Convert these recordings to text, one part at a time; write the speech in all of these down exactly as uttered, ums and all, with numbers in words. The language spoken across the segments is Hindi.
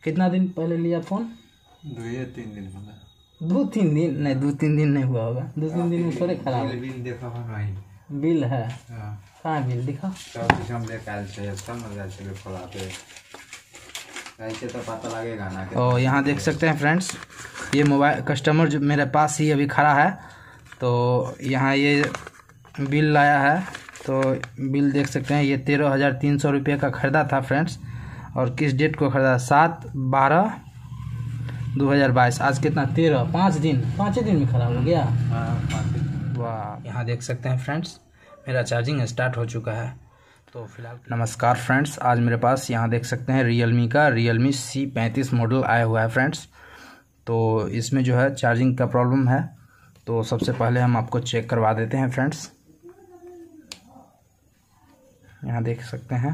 कितना दिन पहले लिया फ़ोन? दो या तीन दिन होगा। दो तीन दिन नहीं, दो तीन दिन नहीं हुआ होगा। दो तीन दिन में थोड़े खराब। बिल बिल देखा नहीं। बिल है? हाँ। कहाँ बिल दिखा? सब कुछ हम लेकर आए थे, सब मजा चले खोलाते कैसे तो पता लगेगा ना। और यहाँ देख सकते हैं फ्रेंड्स, ये मोबाइल कस्टमर जो मेरे पास ही अभी खड़ा है, तो यहाँ ये बिल लाया है। तो बिल देख सकते हैं, ये तेरह हज़ार तीन सौ रुपये का ख़रीदा था फ्रेंड्स। और किस डेट को ख़रीदा? सात बारह दो हज़ार बाईस। आज कितना? तेरह। पाँच दिन पाँच दिन में ख़राब हो गया। वाह। यहाँ देख सकते हैं फ्रेंड्स, मेरा चार्जिंग स्टार्ट हो चुका है। तो फिलहाल नमस्कार फ्रेंड्स, आज मेरे पास यहाँ देख सकते हैं रियलमी का रियलमी सी पैंतीस मॉडल आया हुआ है फ्रेंड्स। तो इसमें जो है चार्जिंग का प्रॉब्लम है। तो सबसे पहले हम आपको चेक करवा देते हैं फ्रेंड्स। यहाँ देख सकते हैं,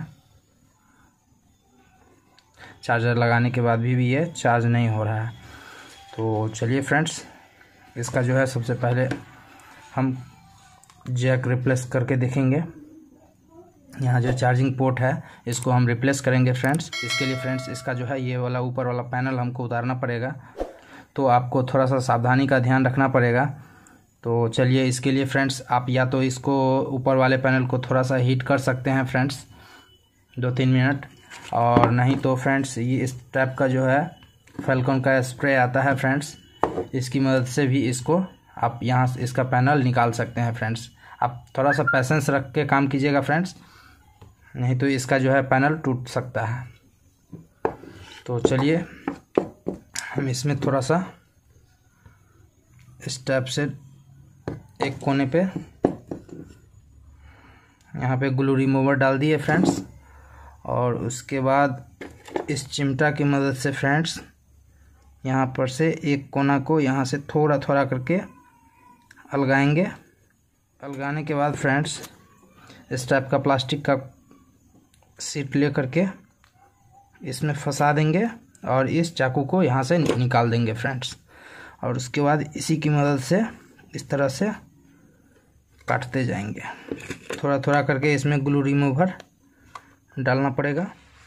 चार्जर लगाने के बाद भी, भी ये चार्ज नहीं हो रहा है। तो चलिए फ्रेंड्स, इसका जो है सबसे पहले हम जैक रिप्लेस करके देखेंगे। यहाँ जो चार्जिंग पोर्ट है इसको हम रिप्लेस करेंगे फ्रेंड्स। इसके लिए फ्रेंड्स इसका जो है ये वाला ऊपर वाला पैनल हमको उतारना पड़ेगा। तो आपको थोड़ा सा सावधानी का ध्यान रखना पड़ेगा। तो चलिए, इसके लिए फ्रेंड्स आप या तो इसको ऊपर वाले पैनल को थोड़ा सा हीट कर सकते हैं फ्रेंड्स, दो तीन मिनट। और नहीं तो फ्रेंड्स ये इस टाइप का जो है फैल्कन का स्प्रे आता है फ्रेंड्स, इसकी मदद से भी इसको आप यहाँ से इसका पैनल निकाल सकते हैं फ्रेंड्स। आप थोड़ा सा पैसेंस रख के काम कीजिएगा फ्रेंड्स, नहीं तो इसका जो है पैनल टूट सकता है। तो चलिए हम इसमें थोड़ा सा इस टाइप से एक कोने पे यहाँ पे ग्लू रिमूवर डाल दिए फ्रेंड्स। और उसके बाद इस चिमटा की मदद से फ्रेंड्स यहाँ पर से एक कोना को यहाँ से थोड़ा थोड़ा करके अलगाएंगे। अलगाने के बाद फ्रेंड्स इस टाइप का प्लास्टिक का सीट ले करके इसमें फंसा देंगे और इस चाकू को यहाँ से निकाल देंगे फ्रेंड्स। और उसके बाद इसी की मदद से इस तरह से काटते जाएंगे। थोड़ा थोड़ा करके इसमें ग्लू रिमूवर डालना पड़ेगा।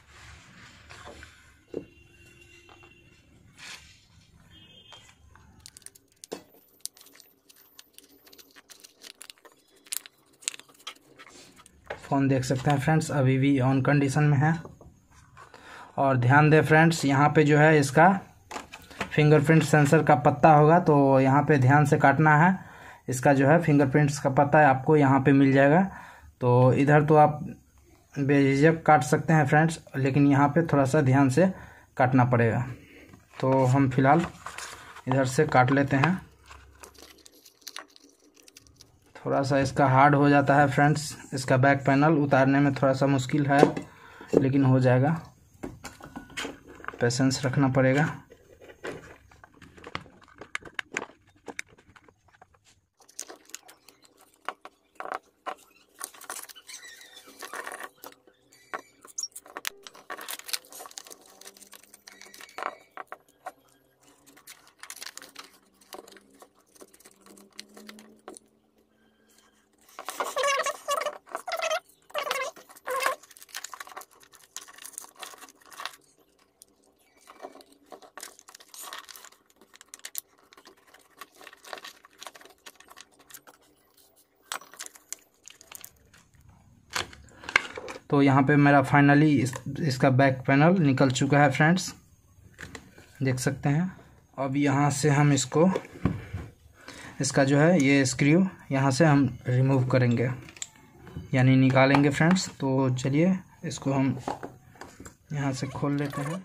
फ़ोन देख सकते हैं फ्रेंड्स अभी भी ऑन कंडीशन में है। और ध्यान दें फ्रेंड्स, यहाँ पे जो है इसका फिंगरप्रिंट सेंसर का पत्ता होगा, तो यहाँ पे ध्यान से काटना है। इसका जो है फिंगरप्रिंट्स का पत्ता आपको यहाँ पे मिल जाएगा। तो इधर तो आप बेझिझक काट सकते हैं फ्रेंड्स, लेकिन यहाँ पे थोड़ा सा ध्यान से काटना पड़ेगा। तो हम फिलहाल इधर से काट लेते हैं। थोड़ा सा इसका हार्ड हो जाता है फ्रेंड्स, इसका बैक पैनल उतारने में थोड़ा सा मुश्किल है, लेकिन हो जाएगा। पेशेंस रखना पड़ेगा। तो यहाँ पे मेरा फाइनली इस, इसका बैक पैनल निकल चुका है फ्रेंड्स, देख सकते हैं। अब यहाँ से हम इसको इसका जो है ये स्क्रू यहाँ से हम रिमूव करेंगे, यानी निकालेंगे फ्रेंड्स। तो चलिए इसको हम यहाँ से खोल लेते हैं।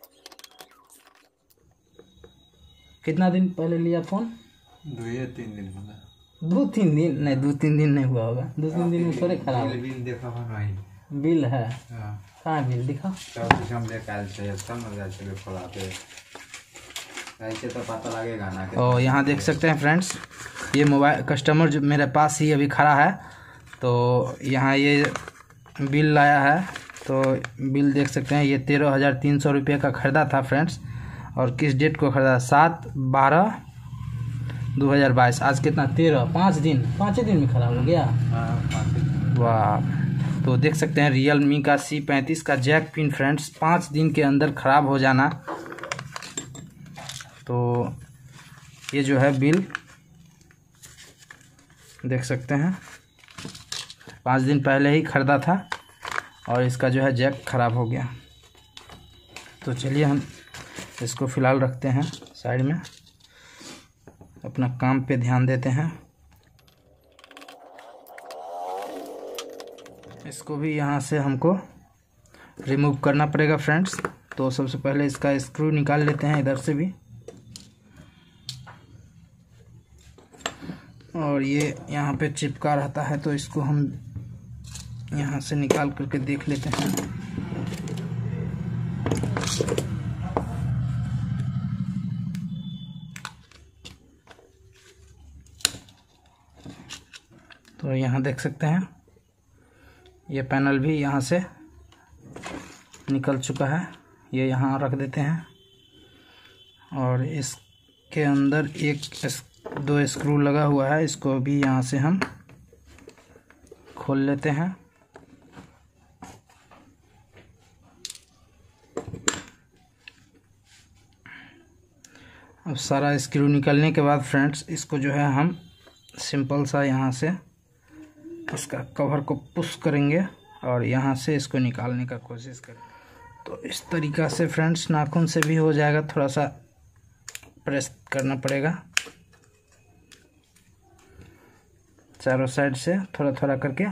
कितना दिन पहले लिया फ़ोन? दो या तीन दिन होगा। दो तीन दिन नहीं, दो तीन दिन नहीं हुआ होगा। दो तीन दिन में थोड़े खराब। बिल बिल देखा नहीं। बिल है? हाँ। कहाँ बिल दिखा? सब कुछ हम लेकर आए थे, सब मजा चले खोलाते कैसे तो पता लगेगा ना। और यहाँ देख सकते हैं फ्रेंड्स, ये मोबाइल कस्टमर जो मेरे पास ही अभी खड़ा है, तो यहाँ ये बिल लाया है। तो बिल देख सकते हैं, ये तेरह हज़ार तीन सौ रुपये का ख़रीदा था फ्रेंड्स। और किस डेट को ख़रीदा? सात बारह दो हज़ार बाईस। आज कितना? तेरह। पाँच दिन पाँच दिन में ख़राब हो गया। हाँ, वाह। तो देख सकते हैं रियल मी का सी पैंतीस का जैक पिन फ्रेंड्स, पाँच दिन के अंदर ख़राब हो जाना। तो ये जो है बिल देख सकते हैं, पाँच दिन पहले ही ख़रीदा था और इसका जो है जैक ख़राब हो गया। तो चलिए हम इसको फ़िलहाल रखते हैं साइड में, अपना काम पे ध्यान देते हैं। इसको भी यहाँ से हमको रिमूव करना पड़ेगा फ्रेंड्स। तो सबसे पहले इसका स्क्रू निकाल लेते हैं इधर से भी, और ये यहाँ पे चिपका रहता है तो इसको हम यहाँ से निकाल करके देख लेते हैं। तो यहाँ देख सकते हैं ये पैनल भी यहाँ से निकल चुका है। ये यहाँ रख देते हैं और इसके अंदर एक दो स्क्रू लगा हुआ है, इसको भी यहाँ से हम खोल लेते हैं। अब सारा स्क्रू निकलने के बाद फ्रेंड्स इसको जो है हम सिंपल सा यहाँ से इसका कवर को पुश करेंगे और यहाँ से इसको निकालने का कोशिश करें। तो इस तरीक़ा से फ्रेंड्स नाखून से भी हो जाएगा, थोड़ा सा प्रेस करना पड़ेगा चारों साइड से थोड़ा थोड़ा करके।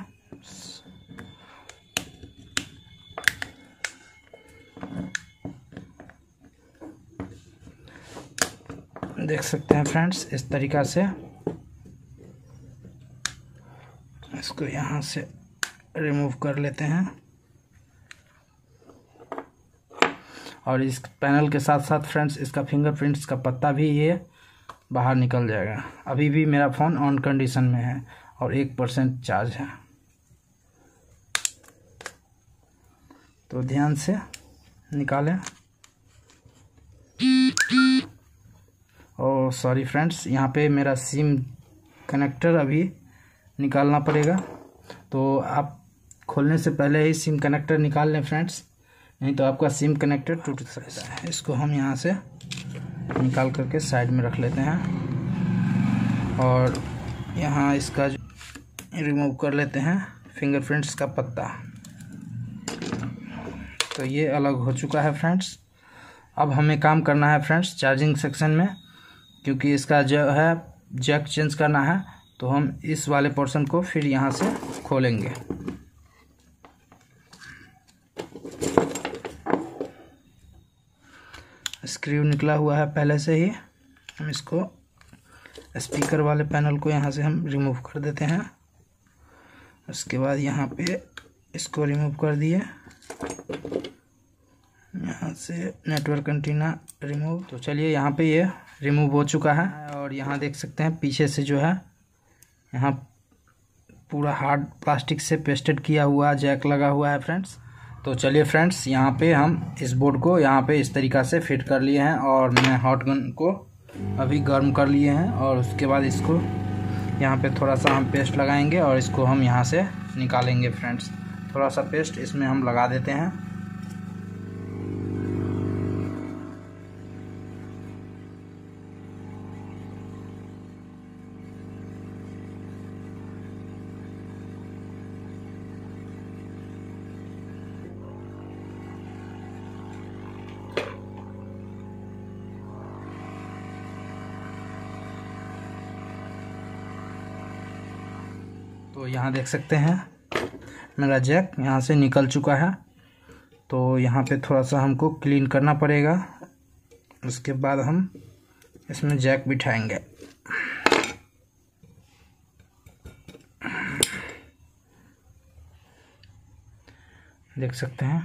देख सकते हैं फ्रेंड्स इस तरीक़ा से इसको यहाँ से रिमूव कर लेते हैं और इस पैनल के साथ साथ फ्रेंड्स इसका फिंगरप्रिंट्स का पत्ता भी ये बाहर निकल जाएगा। अभी भी मेरा फ़ोन ऑन कंडीशन में है और एक परसेंट चार्ज है, तो ध्यान से निकालें। और सॉरी फ्रेंड्स, यहाँ पे मेरा सिम कनेक्टर अभी निकालना पड़ेगा, तो आप खोलने से पहले ही सिम कनेक्टर निकाल लें फ्रेंड्स, नहीं तो आपका सिम कनेक्टर टूट सकता है। इसको हम यहाँ से निकाल करके साइड में रख लेते हैं और यहाँ इसका जो रिमूव कर लेते हैं फिंगरप्रिंट्स का पत्ता। तो ये अलग हो चुका है फ्रेंड्स। अब हमें काम करना है फ्रेंड्स चार्जिंग सेक्शन में, क्योंकि इसका जो है जैक चेंज करना है, तो हम इस वाले पोर्शन को फिर यहाँ से खोलेंगे। स्क्रू निकला हुआ है पहले से ही, हम इसको स्पीकर वाले पैनल को यहाँ से हम रिमूव कर देते हैं। उसके बाद यहाँ पे इसको रिमूव कर दिए, यहाँ से नेटवर्क एंटीना रिमूव। तो चलिए यहाँ पे ये रिमूव हो चुका है और यहाँ देख सकते हैं पीछे से जो है यहाँ पूरा हार्ड प्लास्टिक से पेस्टेड किया हुआ जैक लगा हुआ है फ्रेंड्स। तो चलिए फ्रेंड्स यहाँ पे हम इस बोर्ड को यहाँ पे इस तरीक़ा से फिट कर लिए हैं और मैं हॉट गन को अभी गर्म कर लिए हैं और उसके बाद इसको यहाँ पे थोड़ा सा हम पेस्ट लगाएंगे और इसको हम यहाँ से निकालेंगे फ्रेंड्स। थोड़ा सा पेस्ट इसमें हम लगा देते हैं। तो यहाँ देख सकते हैं मेरा जैक यहाँ से निकल चुका है। तो यहाँ पे थोड़ा सा हमको क्लीन करना पड़ेगा, उसके बाद हम इसमें जैक बिठाएंगे। देख सकते हैं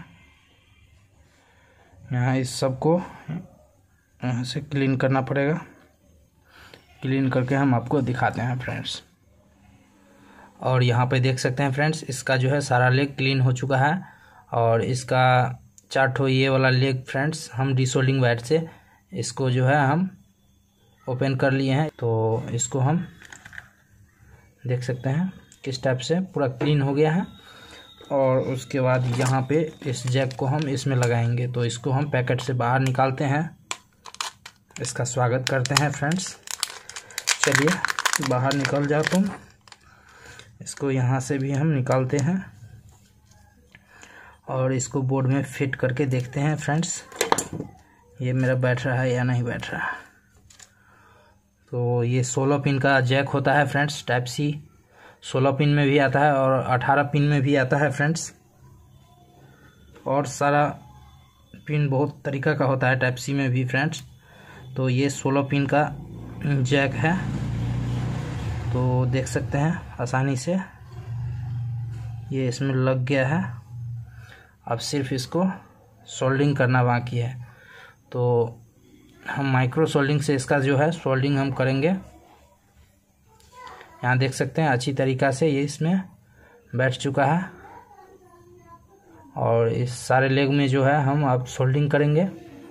यहाँ इस सब को यहाँ से क्लीन करना पड़ेगा। क्लीन करके हम आपको दिखाते हैं फ्रेंड्स। और यहाँ पे देख सकते हैं फ्रेंड्स इसका जो है सारा लेग क्लीन हो चुका है और इसका चार ठो ये वाला लेग फ्रेंड्स हम डिसोल्डिंग वायर से इसको जो है हम ओपन कर लिए हैं। तो इसको हम देख सकते हैं किस टाइप से पूरा क्लीन हो गया है। और उसके बाद यहाँ पे इस जैक को हम इसमें लगाएंगे। तो इसको हम पैकेट से बाहर निकालते हैं, इसका स्वागत करते हैं फ्रेंड्स। चलिए बाहर निकल जाओ तुम। इसको यहाँ से भी हम निकालते हैं और इसको बोर्ड में फिट करके देखते हैं फ्रेंड्स, ये मेरा बैठ रहा है या नहीं बैठ रहा। तो ये सोलह पिन का जैक होता है फ्रेंड्स, टाइप सी सोलह पिन में भी आता है और अठारह पिन में भी आता है फ्रेंड्स, और सारा पिन बहुत तरीका का होता है टाइप सी में भी फ्रेंड्स। तो ये सोलह पिन का जैक है, तो देख सकते हैं आसानी से ये इसमें लग गया है। अब सिर्फ इसको सोल्डिंग करना बाकी है। तो हम माइक्रो सोल्डिंग से इसका जो है सोल्डिंग हम करेंगे। यहाँ देख सकते हैं अच्छी तरीक़ा से ये इसमें बैठ चुका है और इस सारे लेग में जो है हम अब सोल्डिंग करेंगे।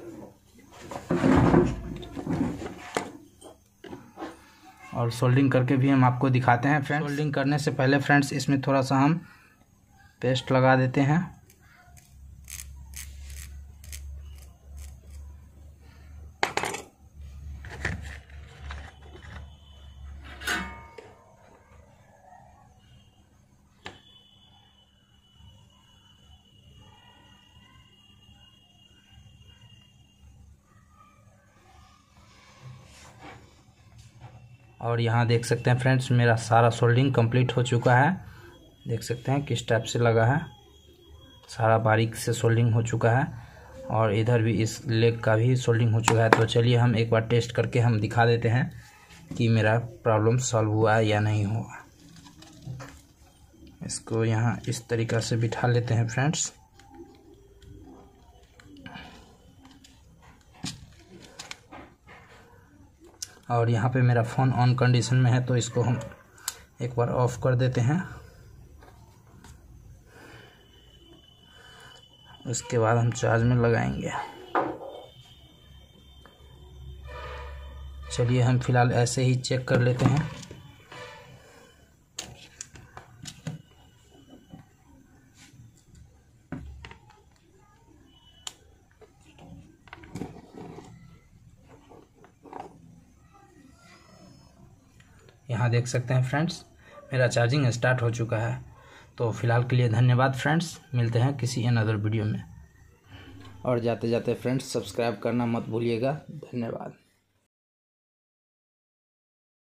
और सोल्डिंग करके भी हम आपको दिखाते हैं फ्रेंड्स। सोल्डिंग करने से पहले फ्रेंड्स इसमें थोड़ा सा हम पेस्ट लगा देते हैं। और यहाँ देख सकते हैं फ्रेंड्स मेरा सारा सोल्डिंग कंप्लीट हो चुका है। देख सकते हैं किस टाइप से लगा है, सारा बारीक से सोल्डिंग हो चुका है और इधर भी इस लेग का भी सोल्डिंग हो चुका है। तो चलिए हम एक बार टेस्ट करके हम दिखा देते हैं कि मेरा प्रॉब्लम सॉल्व हुआ या नहीं हुआ। इसको यहाँ इस तरीक़ा से बिठा लेते हैं फ्रेंड्स। और यहाँ पे मेरा फ़ोन ऑन कंडीशन में है, तो इसको हम एक बार ऑफ कर देते हैं। उसके बाद हम चार्ज में लगाएंगे। चलिए हम फ़िलहाल ऐसे ही चेक कर लेते हैं। यहाँ देख सकते हैं फ्रेंड्स मेरा चार्जिंग स्टार्ट हो चुका है। तो फ़िलहाल के लिए धन्यवाद फ्रेंड्स, मिलते हैं किसी अनदर वीडियो में। और जाते जाते फ्रेंड्स सब्सक्राइब करना मत भूलिएगा। धन्यवाद।